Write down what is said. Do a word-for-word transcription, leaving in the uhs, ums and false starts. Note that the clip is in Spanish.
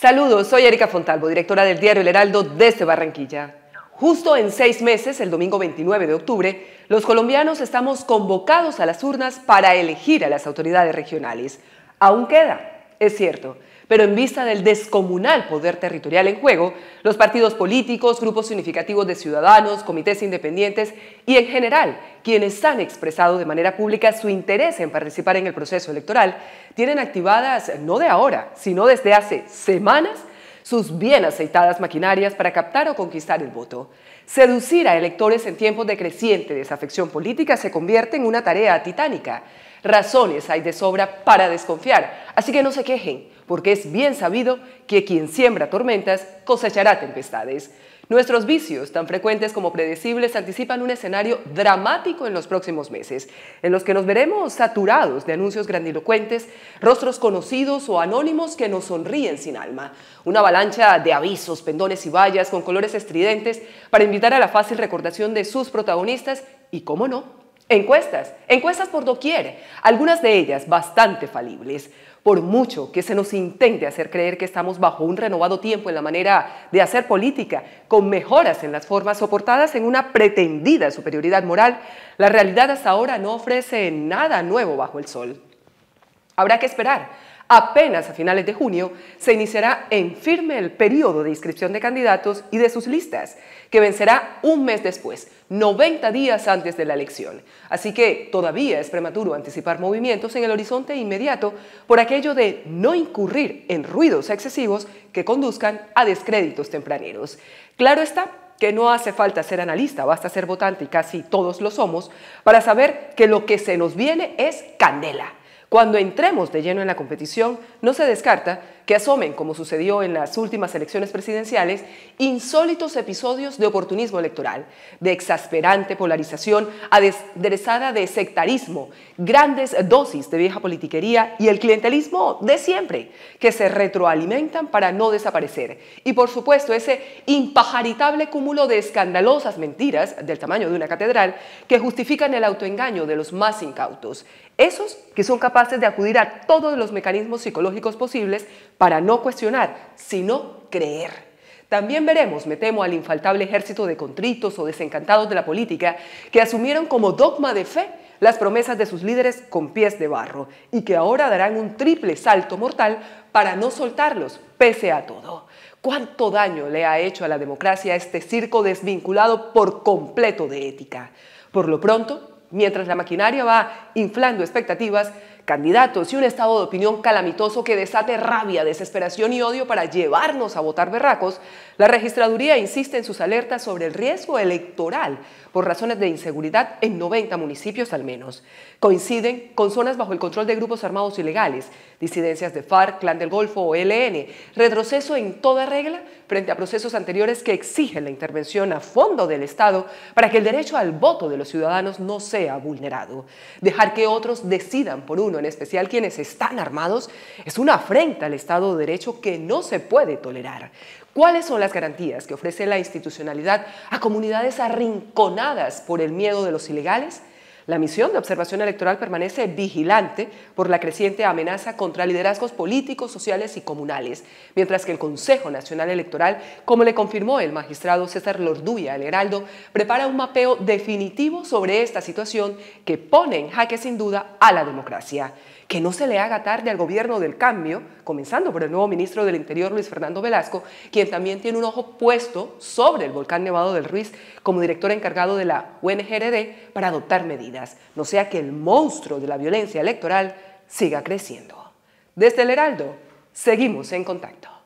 Saludos, soy Erika Fontalvo, directora del diario El Heraldo desde Barranquilla. Justo en seis meses, el domingo veintinueve de octubre, los colombianos estamos convocados a las urnas para elegir a las autoridades regionales. Aún queda, es cierto, pero en vista del descomunal poder territorial en juego, los partidos políticos, grupos significativos de ciudadanos, comités independientes y en general quienes han expresado de manera pública su interés en participar en el proceso electoral, tienen activadas no de ahora, sino desde hace semanas, sus bien aceitadas maquinarias para captar o conquistar el voto. Seducir a electores en tiempos de creciente desafección política se convierte en una tarea titánica. Razones hay de sobra para desconfiar, así que no se quejen, porque es bien sabido que quien siembra tormentas cosechará tempestades. Nuestros vicios, tan frecuentes como predecibles, anticipan un escenario dramático en los próximos meses, en los que nos veremos saturados de anuncios grandilocuentes, rostros conocidos o anónimos que nos sonríen sin alma, una avalancha de avisos, pendones y vallas con colores estridentes para invitar a la fácil recordación de sus protagonistas y, cómo no, encuestas, encuestas por doquier, algunas de ellas bastante falibles. Por mucho que se nos intente hacer creer que estamos bajo un renovado tiempo en la manera de hacer política, con mejoras en las formas soportadas en una pretendida superioridad moral, la realidad hasta ahora no ofrece nada nuevo bajo el sol. Habrá que esperar. Apenas a finales de junio se iniciará en firme el periodo de inscripción de candidatos y de sus listas, que vencerá un mes después, noventa días antes de la elección. Así que todavía es prematuro anticipar movimientos en el horizonte inmediato por aquello de no incurrir en ruidos excesivos que conduzcan a descréditos tempraneros. Claro está que no hace falta ser analista, basta ser votante, y casi todos lo somos, para saber que lo que se nos viene es candela. Cuando entremos de lleno en la competición, no se descarta que asomen, como sucedió en las últimas elecciones presidenciales, insólitos episodios de oportunismo electoral, de exasperante polarización aderezada de sectarismo, grandes dosis de vieja politiquería y el clientelismo de siempre, que se retroalimentan para no desaparecer. Y por supuesto, ese impajaritable cúmulo de escandalosas mentiras del tamaño de una catedral que justifican el autoengaño de los más incautos. Esos que son capaces de acudir a todos los mecanismos psicológicos posibles para no cuestionar, sino creer. También veremos, me temo, al infaltable ejército de contritos o desencantados de la política que asumieron como dogma de fe las promesas de sus líderes con pies de barro y que ahora darán un triple salto mortal para no soltarlos, pese a todo. ¿Cuánto daño le ha hecho a la democracia este circo desvinculado por completo de ética? Por lo pronto, mientras la maquinaria va inflando expectativas, candidatos y un estado de opinión calamitoso que desate rabia, desesperación y odio para llevarnos a votar berracos, la registraduría insiste en sus alertas sobre el riesgo electoral por razones de inseguridad en noventa municipios al menos. Coinciden con zonas bajo el control de grupos armados ilegales, disidencias de FARC, Clan del Golfo o E L N, retroceso en toda regla frente a procesos anteriores que exigen la intervención a fondo del Estado para que el derecho al voto de los ciudadanos no sea vulnerado. Dejar que otros decidan por uno, en especial quienes están armados, es una afrenta al Estado de Derecho que no se puede tolerar. ¿Cuáles son las garantías que ofrece la institucionalidad a comunidades arrinconadas por el miedo de los ilegales? La misión de observación electoral permanece vigilante por la creciente amenaza contra liderazgos políticos, sociales y comunales, mientras que el Consejo Nacional Electoral, como le confirmó el magistrado César Lorduya al Heraldo, prepara un mapeo definitivo sobre esta situación que pone en jaque sin duda a la democracia. Que no se le haga tarde al gobierno del cambio, comenzando por el nuevo ministro del Interior, Luis Fernando Velasco, quien también tiene un ojo puesto sobre el volcán Nevado del Ruiz como director encargado de la U N G R D para adoptar medidas, no sea que el monstruo de la violencia electoral siga creciendo. Desde el Heraldo, seguimos en contacto.